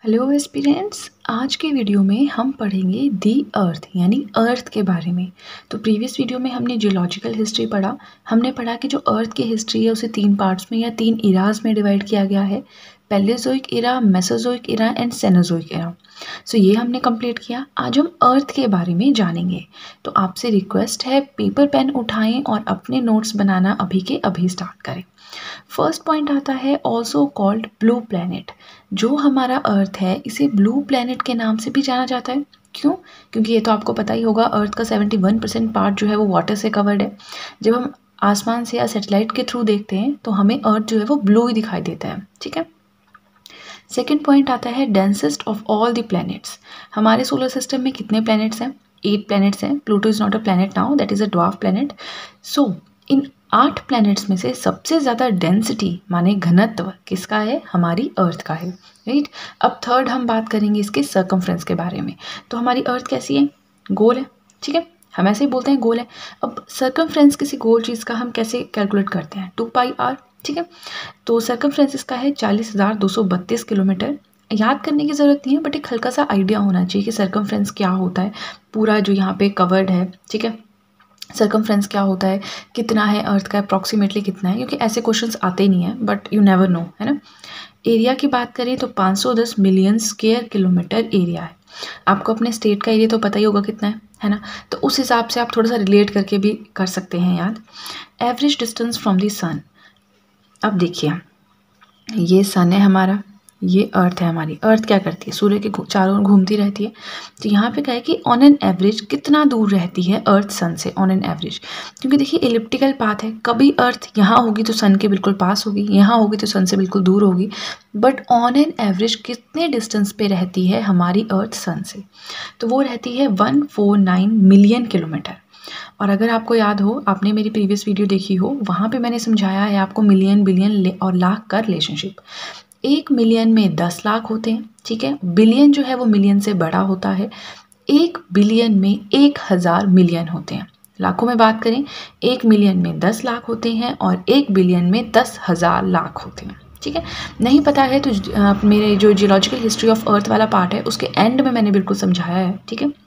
Hello aspirants, आज के video में हम पढ़ेंगे दी अर्थ यानी अर्थ के बारे में। तो प्रीवियस वीडियो में हमने जियोलॉजिकल हिस्ट्री पढ़ा। हमने पढ़ा कि जो अर्थ की हिस्ट्री है उसे 3 पार्ट्स में या 3 इराज में डिवाइड किया गया है, Palaeozoic era, Mesozoic era and Cenozoic era. So ये हमने कंप्लीट किया। आज हम अर्थ के बारे में जानेंगे। तो आपसे रिक्वेस्ट है, पेपर पेन उठाएं और अपने नोट्स बनाना अभी के अभी स्टार्ट करें। फर्स्ट पॉइंट आता है ऑल्सो कॉल्ड ब्लू प्लैनेट। जो हमारा अर्थ है इसे ब्लू प्लैनेट के नाम से भी जाना जाता है। क्यों? क्योंकि ये तो आपको पता ही होगा, अर्थ का 71% पार्ट जो है वो वाटर से कवर्ड है। जब हम आसमान से या सैटेलाइट के थ्रू देखते हैं तो हमें अर्थ जो है वो ब्लू ही दिखाई देता है। ठीक है। सेकेंड पॉइंट आता है densest of all the planets. हमारे सोलर सिस्टम में कितने प्लैनेट्स हैं? 8 प्लैनेट्स हैं। Pluto is not a planet now, that is a dwarf planet. So in 8 planets में से सबसे ज़्यादा डेंसिटी माने घनत्व किसका है? हमारी अर्थ का है। राइट। अब थर्ड हम बात करेंगे इसके सर्कमफ्रेंस के बारे में। तो हमारी अर्थ कैसी है? गोल है। ठीक है, हम ऐसे ही बोलते हैं गोल है। अब सर्कमफ्रेंस किसी गोल चीज़ का हम कैसे कैलकुलेट करते हैं? 2πr। ठीक है, तो सर्कमफ्रेंस इसका है 40,232 किलोमीटर। याद करने की ज़रूरत नहीं है, बट एक हल्का सा आइडिया होना चाहिए कि सर्कमफ्रेंस क्या होता है, पूरा जो यहाँ पे कवर्ड है। ठीक है, सर्कमफ्रेंस क्या होता है, कितना है अर्थ का, अप्रॉक्सीमेटली कितना है, क्योंकि ऐसे क्वेश्चंस आते नहीं हैं, बट यू नेवर नो, है ना। एरिया की बात करें तो 510 मिलियन स्क्वायर किलोमीटर एरिया है। आपको अपने स्टेट का एरिया तो पता ही होगा कितना है ना। तो उस हिसाब से आप थोड़ा सा रिलेट करके भी कर सकते हैं याद। Average distance from the sun. अब देखिए, ये सन है हमारा, ये अर्थ है हमारी। अर्थ क्या करती है? सूर्य के चारों ओर घूमती रहती है। तो यहाँ पे क्या है कि ऑन एन एवरेज कितना दूर रहती है अर्थ सन से, ऑन एन एवरेज। क्योंकि देखिए एलिप्टिकल पाथ है, कभी अर्थ यहाँ होगी तो सन के बिल्कुल पास होगी, यहाँ होगी तो सन से बिल्कुल दूर होगी, बट ऑन एन एवरेज कितने डिस्टेंस पे रहती है हमारी अर्थ सन से? तो वो रहती है 149 मिलियन किलोमीटर। और अगर आपको याद हो, आपने मेरी प्रीवियस वीडियो देखी हो, वहाँ पे मैंने समझाया है आपको मिलियन, बिलियन और लाख का रिलेशनशिप। 1 मिलियन में 10 लाख होते हैं। ठीक है, बिलियन जो है वो मिलियन से बड़ा होता है। 1 बिलियन में 1000 मिलियन होते हैं। लाखों में बात करें, 1 मिलियन में 10 लाख होते हैं और 1 बिलियन में 10,000 लाख होते हैं। ठीक है, नहीं पता है तो मेरे जो जियोलॉजिकल हिस्ट्री ऑफ अर्थ वाला पार्ट है उसके एंड में मैंने बिल्कुल समझाया है। ठीक है,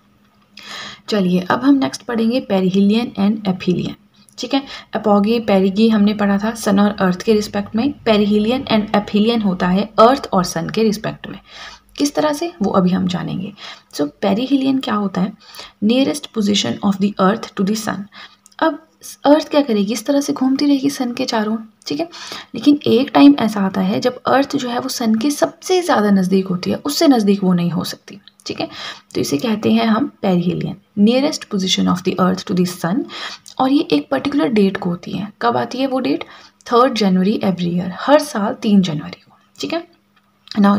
चलिए अब हम नेक्स्ट पढ़ेंगे पेरिहिलियन एंड एफिलियन। ठीक है, एपोगी पेरिगी हमने पढ़ा था सन और अर्थ के रिस्पेक्ट में। पेरिहिलियन एंड एफिलियन होता है अर्थ और सन के रिस्पेक्ट में। किस तरह से, वो अभी हम जानेंगे। सो पेरिहिलियन क्या होता है? Nearest position of the earth to the sun. अब अर्थ क्या करेगी? इस तरह से घूमती रहेगी सन के चारों। ठीक है, लेकिन एक टाइम ऐसा आता है जब अर्थ जो है वो सन के सबसे ज़्यादा नज़दीक होती है, उससे नज़दीक वो नहीं हो सकती। ठीक है, तो इसे कहते हैं हम perihelion, nearest position of the earth to the sun. और ये एक पर्टिकुलर डेट को होती है। कब आती है वो डेट? 3 जनवरी एवरी ईयर, हर साल 3 जनवरी को। ठीक है, नाउ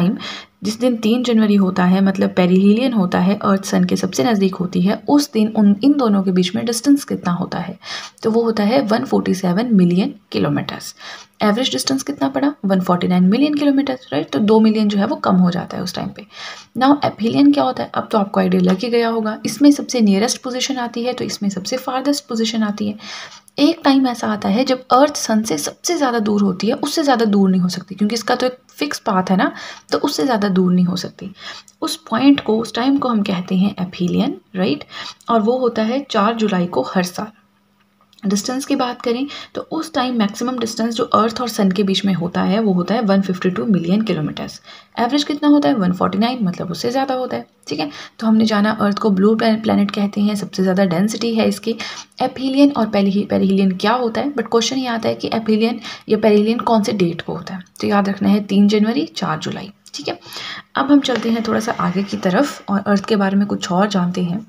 जिस दिन 3 जनवरी होता है, मतलब पेरिहिलियन होता है, अर्थ सन के सबसे नज़दीक होती है, उस दिन इन दोनों के बीच में डिस्टेंस कितना होता है? तो वो होता है 147 मिलियन किलोमीटर्स। एवरेज डिस्टेंस कितना पड़ा? 149 मिलियन किलोमीटर्स। राइट, तो 2 मिलियन जो है वो कम हो जाता है उस टाइम पे। नाउ एफिलियन क्या होता है? अब तो आपको आइडिया लग ही गया होगा। इसमें सबसे नियरेस्ट पोजीशन आती है, तो इसमें सबसे फारदेस्ट पोजीशन आती है। एक टाइम ऐसा आता है जब अर्थ सन से सबसे ज़्यादा दूर होती है, उससे ज़्यादा दूर नहीं हो सकती, क्योंकि इसका तो एक फिक्स पाथ है ना, तो उससे ज़्यादा दूर नहीं हो सकती। उस पॉइंट को, उस टाइम को हम कहते हैं एफिलियन। राइट, और वो होता है 4 जुलाई को हर साल। डिस्टेंस की बात करें तो उस टाइम मैक्सिमम डिस्टेंस जो अर्थ और सन के बीच में होता है वो होता है 152 मिलियन किलोमीटर्स। एवरेज कितना होता है? 149, मतलब उससे ज़्यादा होता है। ठीक है, तो हमने जाना अर्थ को ब्लू प्लैनेट कहते हैं, सबसे ज़्यादा डेंसिटी है इसकी। एफिलियन और पेरिहिलियन क्या होता है? बट क्वेश्चन ये आता है कि एफिलियन या पेरिहिलियन कौन से डेट को होता है, तो याद रखना है 3 जनवरी, 4 जुलाई। ठीक है, अब हम चलते हैं थोड़ा सा आगे की तरफ और अर्थ के बारे में कुछ और जानते हैं।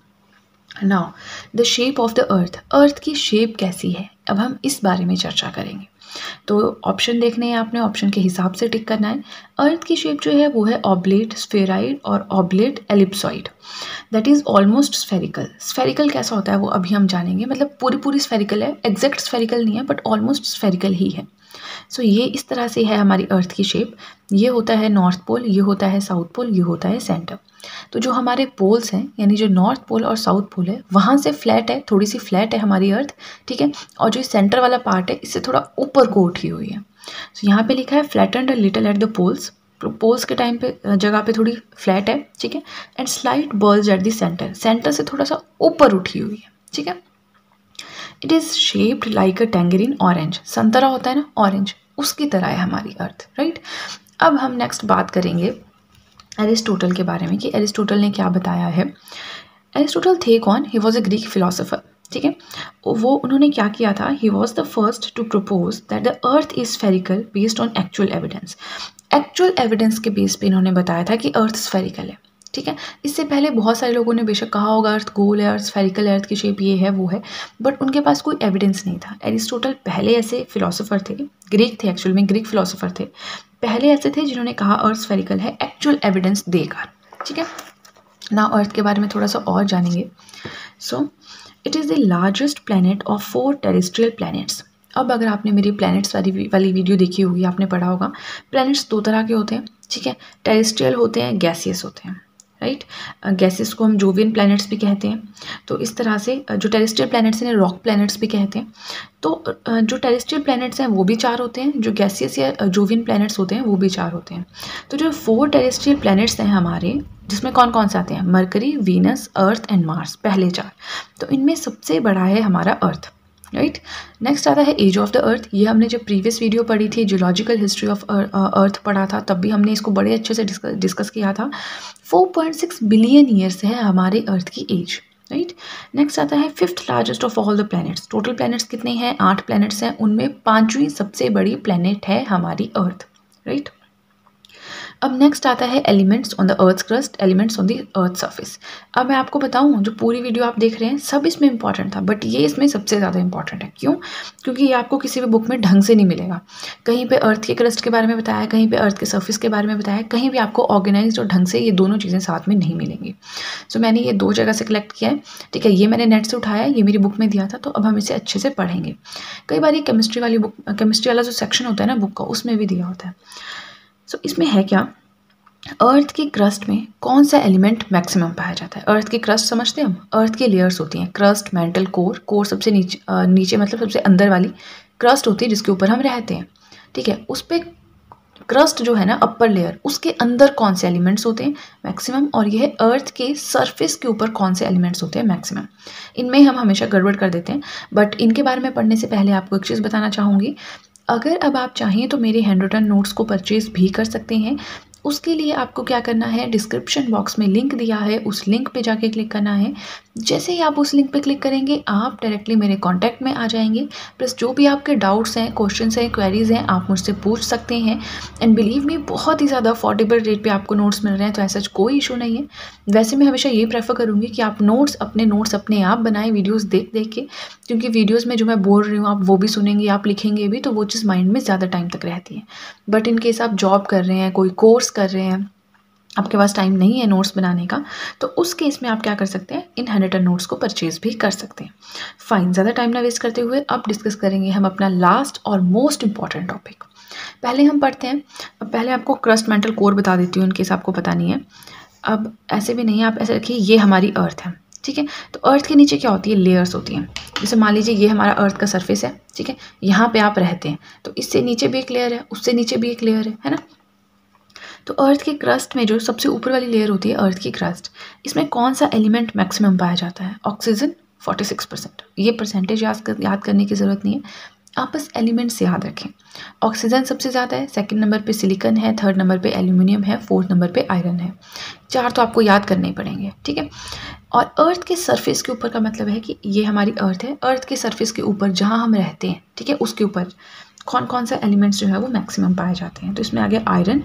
Now the shape of the earth. Earth की शेप कैसी है, अब हम इस बारे में चर्चा करेंगे। तो ऑप्शन देखने हैं आपने, ऑप्शन के हिसाब से टिक करना है। अर्थ की शेप जो है वो है ऑब्लेट, स्फेराइड और oblate ellipsoid, that is almost spherical. Spherical कैसा होता है वो अभी हम जानेंगे, मतलब पूरी स्फेरिकल है, एग्जैक्ट स्फेरिकल नहीं है, बट ऑलमोस्ट स्फेरिकल ही है। सो ये इस तरह से है हमारी अर्थ की शेप। ये होता है नॉर्थ पोल, ये होता है साउथ पोल, ये होता है सेंटर। तो जो हमारे पोल्स हैं, यानी जो नॉर्थ पोल और साउथ पोल है, वहाँ से फ्लैट है, थोड़ी सी फ्लैट है हमारी अर्थ। ठीक है, और जो सेंटर वाला पार्ट है इससे थोड़ा ऊपर को उठी हुई है। सो यहाँ पे लिखा है flattened a little at the poles, poles के टाइम पे जगह पे थोड़ी फ्लैट है, ठीक है, and slight bulge at the centre, centre से थोड़ा सा ऊपर उठी हुई है, ठीक है। It is shaped like a tangerine orange, संतरा होता है ना ऑरेंज, उसकी तरह है हमारी अर्थ, राइट। अब हम नेक्स्ट बात करेंगे एरिस्टोटल के बारे में कि एरिस्टोटल ने क्या बताया है। एरिस्टोटल थे कौन? He was a Greek philosopher, ठीक है। वो उन्होंने क्या किया था? He was the first to propose that the earth is spherical based on actual evidence. Actual evidence के बेस पे इन्होंने बताया था कि अर्थ स्फेरिकल है, ठीक है। इससे पहले बहुत सारे लोगों ने बेशक कहा होगा अर्थ गोल है, अर्थ स्फेरिकल है, अर्थ की शेप ये है वो है, बट उनके पास कोई एविडेंस नहीं था। एरिस्टोटल पहले ऐसे फिलोसोफर थे, ग्रीक थे, एक्चुअल में ग्रीक फिलोसोफर थे, पहले ऐसे थे जिन्होंने कहा अर्थ स्फेरिकल है एक्चुअल एविडेंस देकर, ठीक है ना। अर्थ के बारे में थोड़ा सा और जानेंगे। So it is the largest planet of 4 terrestrial planets. अब अगर आपने मेरी प्लैनेट्स वाली वीडियो देखी होगी, आपने पढ़ा होगा प्लैनेट्स 2 तरह के होते हैं, ठीक है। टेरेस्ट्रियल होते हैं, गैसियस होते हैं, राइट। गैसेस को हम जोवियन प्लैनेट्स भी कहते हैं। तो इस तरह से जो टेरेस्ट्रियल प्लैनेट्स हैं रॉक प्लैनेट्स भी कहते हैं। तो जो टेरेस्ट्रियल प्लैनेट्स हैं वो भी 4 होते हैं, जो गैसियस या जोवियन प्लैनेट्स होते हैं वो भी 4 होते हैं। तो जो 4 टेरेस्ट्रियल प्लैनेट्स हैं हमारे, जिसमें कौन कौन से आते हैं? Mercury, Venus, Earth and Mars, पहले 4। तो इनमें सबसे बड़ा है हमारा अर्थ, राइट। नेक्स्ट आता है एज ऑफ द अर्थ। ये हमने जब प्रीवियस वीडियो पढ़ी थी, जियोलॉजिकल हिस्ट्री ऑफ अर्थ पढ़ा था, तब भी हमने इसको बड़े अच्छे से डिस्कस किया था। 4.6 बिलियन ईयर्स है हमारे अर्थ की एज, राइट। नेक्स्ट आता है 5th largest of all the planets. Total planets कितने हैं? 8 प्लैनेट्स हैं, उनमें 5वीं सबसे बड़ी प्लैनेट है हमारी अर्थ, राइट। अब नेक्स्ट आता है elements on the earth crust, elements on the earth surface. अब मैं आपको बताऊं, जो पूरी वीडियो आप देख रहे हैं सब इसमें इंपॉर्टेंट था, बट ये इसमें सबसे ज़्यादा इंपॉर्टेंट है। क्यों? क्योंकि ये आपको किसी भी बुक में ढंग से नहीं मिलेगा। कहीं पे अर्थ के क्रस्ट के बारे में बताया, कहीं पे अर्थ के सर्फेस के बारे में बताया, कहीं भी आपको ऑर्गेनाइज्ड और ढंग से ये दोनों चीज़ें साथ में नहीं मिलेंगी। सो मैंने ये 2 जगह से कलेक्ट किया है, ठीक है। ये मैंने नेट से उठाया, ये मेरी बुक में दिया था, तो अब हम इसे अच्छे से पढ़ेंगे। कई बार ये केमिस्ट्री वाला जो सेक्शन होता है ना बुक का, उसमें भी दिया होता है। सो इसमें है क्या? अर्थ की क्रस्ट में कौन सा एलिमेंट मैक्सिमम पाया जाता है? अर्थ की क्रस्ट समझते हैं हम, अर्थ की लेयर्स होती हैं, क्रस्ट, मेंटल, कोर। कोर सबसे नीचे मतलब सबसे अंदर वाली क्रस्ट होती है जिसके ऊपर हम रहते हैं, ठीक है। उस पर क्रस्ट जो है ना, अपर लेयर, उसके अंदर कौन से एलिमेंट्स होते हैं? मैक्सिमम। और यह है अर्थ के सरफेस के ऊपर कौन से एलिमेंट्स होते हैं? मैक्सिमम। इनमें हम हमेशा गड़बड़ कर देते हैं, बट इनके बारे में पढ़ने से पहले आपको एक चीज़ बताना चाहूँगी। अगर अब आप चाहें तो मेरे हैंड रिटन नोट्स को परचेज भी कर सकते हैं। उसके लिए आपको क्या करना है, डिस्क्रिप्शन बॉक्स में लिंक दिया है, उस लिंक पे जाके क्लिक करना है। जैसे ही आप उस लिंक पे क्लिक करेंगे आप डायरेक्टली मेरे कांटेक्ट में आ जाएंगे। प्लस जो भी आपके डाउट्स हैं, क्वेश्चंस हैं, क्वेरीज़ हैं, आप मुझसे पूछ सकते हैं। एंड बिलीव मी, बहुत ही ज़्यादा अफोर्डेबल रेट पे आपको नोट्स मिल रहे हैं, तो ऐसा कोई इशू नहीं है। वैसे मैं हमेशा ये प्रेफर करूँगी कि आप नोट्स अपने आप बनाएं, वीडियोज़ देख के, क्योंकि वीडियोज़ में जो मैं बोल रही हूँ आप वो भी सुनेंगे, आप लिखेंगे भी, तो वो चीज़ माइंड में ज़्यादा टाइम तक रहती है। बट इन केस आप जॉब कर रहे हैं, कोई कोर्स कर रहे हैं, आपके पास टाइम नहीं है नोट्स बनाने का, तो उस केस में आप क्या कर सकते हैं, इन हैंड रिटन नोट्स को परचेज भी कर सकते हैं। फाइन, ज़्यादा टाइम ना वेस्ट करते हुए अब डिस्कस करेंगे हम अपना लास्ट और मोस्ट इंपॉर्टेंट टॉपिक। पहले हम पढ़ते हैं। अब पहले आपको क्रस्ट, मेंटल, कोर बता देती हूँ इन केस आपको पता नहीं है। अब ऐसे भी नहीं है, आप ऐसे रखिए, ये हमारी अर्थ है, ठीक है। तो अर्थ के नीचे क्या होती है? लेयर्स होती हैं। जैसे मान लीजिए ये हमारा अर्थ का सरफेस है, ठीक है, यहाँ पे आप रहते हैं, तो इससे नीचे भी एक लेयर है, उससे नीचे भी एक लेयर है ना। तो अर्थ के क्रस्ट में जो सबसे ऊपर वाली लेयर होती है अर्थ की क्रस्ट, इसमें कौन सा एलिमेंट मैक्सिमम पाया जाता है? ऑक्सीजन 46%। ये परसेंटेज याद करने की ज़रूरत नहीं है, आप बस एलिमेंट्स याद रखें। ऑक्सीजन सबसे ज़्यादा है, सेकंड नंबर पे सिलिकॉन है, थर्ड नंबर पे एल्यूमिनियम है, फोर्थ नंबर पे आयरन है। 4 तो आपको याद करने ही पड़ेंगे, ठीक है। और अर्थ के सरफेस के ऊपर का मतलब है कि ये हमारी अर्थ है, अर्थ के सरफेस के ऊपर जहाँ हम रहते हैं, ठीक है, उसके ऊपर कौन कौन सा एलिमेंट्स जो है वो मैक्सिमम पाए जाते हैं। तो इसमें आ गया आयरन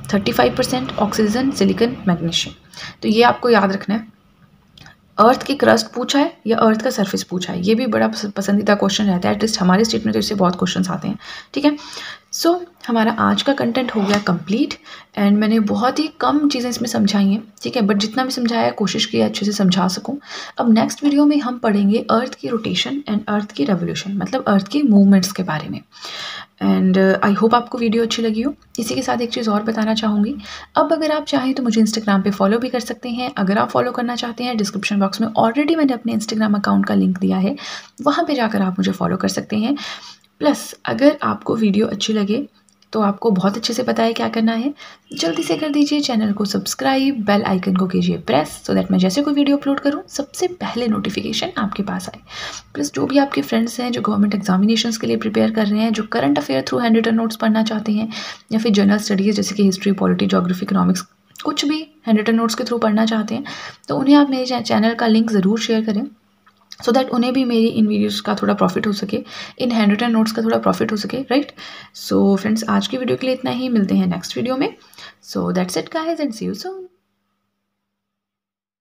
35%, ऑक्सीजन, सिलिकॉन, मैग्नीशियम। तो ये आपको याद रखना है। अर्थ की क्रस्ट पूछा है या अर्थ का सरफेस पूछा है, ये भी बड़ा पसंदीदा क्वेश्चन रहता है, एटलीस्ट हमारे स्टेट में तो इससे बहुत क्वेश्चंस आते हैं, ठीक है। सो हमारा आज का कंटेंट हो गया कंप्लीट, एंड मैंने बहुत ही कम चीज़ें इसमें समझाई हैं, ठीक है, बट जितना भी समझाया कोशिश की अच्छे से समझा सकूं। अब नेक्स्ट वीडियो में हम पढ़ेंगे अर्थ की रोटेशन एंड अर्थ की रेवोल्यूशन, मतलब अर्थ की मूवमेंट्स के बारे में। एंड आई होप आपको वीडियो अच्छी लगी हो। इसी के साथ एक चीज़ और बताना चाहूँगी, अब अगर आप चाहें तो मुझे इंस्टाग्राम पे फॉलो भी कर सकते हैं। अगर आप फॉलो करना चाहते हैं, डिस्क्रिप्शन बॉक्स में ऑलरेडी मैंने अपने इंस्टाग्राम अकाउंट का लिंक दिया है, वहाँ पे जाकर आप मुझे फॉलो कर सकते हैं। प्लस अगर आपको वीडियो अच्छी लगे, तो आपको बहुत अच्छे से पता है क्या करना है। जल्दी से कर दीजिए चैनल को सब्सक्राइब, बेल आइकन को कीजिए प्रेस, सो दैट मैं जैसे कोई वीडियो अपलोड करूँ सबसे पहले नोटिफिकेशन आपके पास आए। प्लस जो भी आपके फ्रेंड्स हैं जो गवर्नमेंट एग्जामिनेशंस के लिए प्रिपेयर कर रहे हैं, जो current affair through handwritten notes पढ़ना चाहते हैं, या फिर जनरल स्टडीज़ जैसे कि हिस्ट्री, पॉलिटी, ज्योग्राफी, इकोनॉमिक्स, कुछ भी हैंड रिटन नोट्स के थ्रू पढ़ना चाहते हैं, तो उन्हें आप मेरे चैनल का लिंक ज़रूर शेयर करें, सो दैट उन्हें भी मेरी इन वीडियोज़ का थोड़ा प्रॉफिट हो सके, इन हैंड रिटन नोट्स का थोड़ा प्रॉफिट हो सके, राइट। सो फ्रेंड्स, आज की वीडियो के लिए इतना ही, मिलते हैं नेक्स्ट वीडियो में। So that's it guys and see you soon.